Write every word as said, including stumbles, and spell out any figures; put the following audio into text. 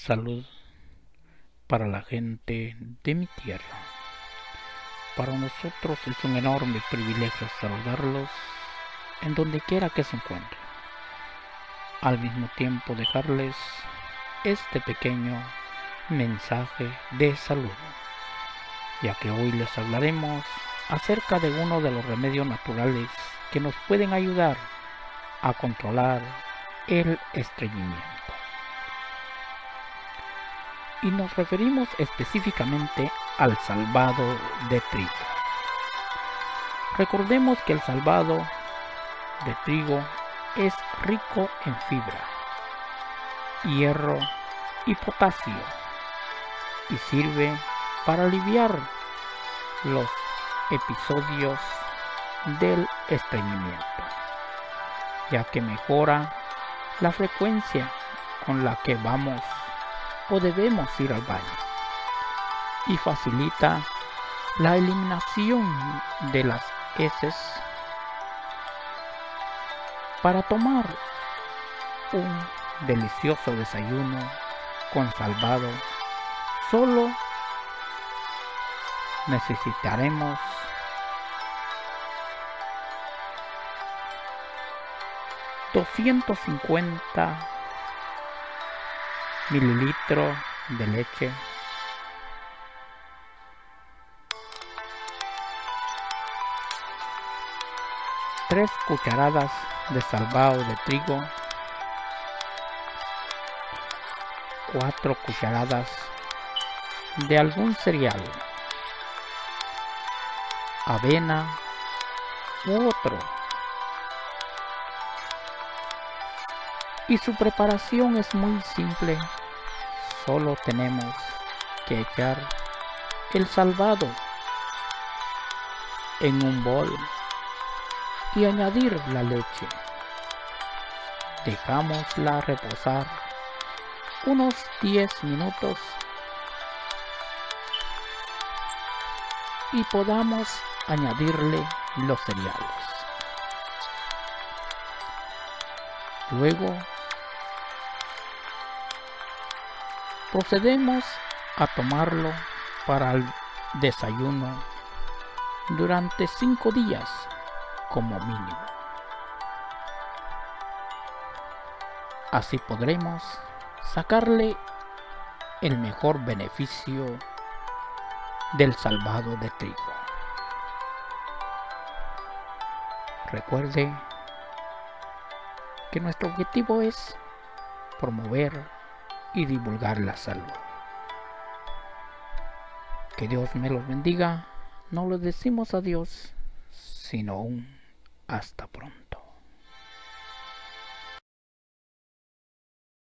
Salud para la gente de mi tierra. Para nosotros es un enorme privilegio saludarlos en donde quiera que se encuentren. Al mismo tiempo dejarles este pequeño mensaje de saludo, ya que hoy les hablaremos acerca de uno de los remedios naturales que nos pueden ayudar a controlar el estreñimiento. Y nos referimos específicamente al salvado de trigo. Recordemos que el salvado de trigo es rico en fibra, hierro y potasio y sirve para aliviar los episodios del estreñimiento, ya que mejora la frecuencia con la que vamos o debemos ir al baño y facilita la eliminación de las heces. Para tomar un delicioso desayuno con salvado, solo necesitaremos doscientos cincuenta mililitros de leche, tres cucharadas de salvado de trigo, cuatro cucharadas de algún cereal, avena u otro. Y su preparación es muy simple. Solo tenemos que echar el salvado en un bol y añadir la leche. Dejámosla reposar unos diez minutos y podamos añadirle los cereales. Luego procedemos a tomarlo para el desayuno durante cinco días como mínimo. Así podremos sacarle el mejor beneficio del salvado de trigo. Recuerde que nuestro objetivo es promover y divulgar la salud. Que Dios me los bendiga. No le decimos adiós, sino un hasta pronto.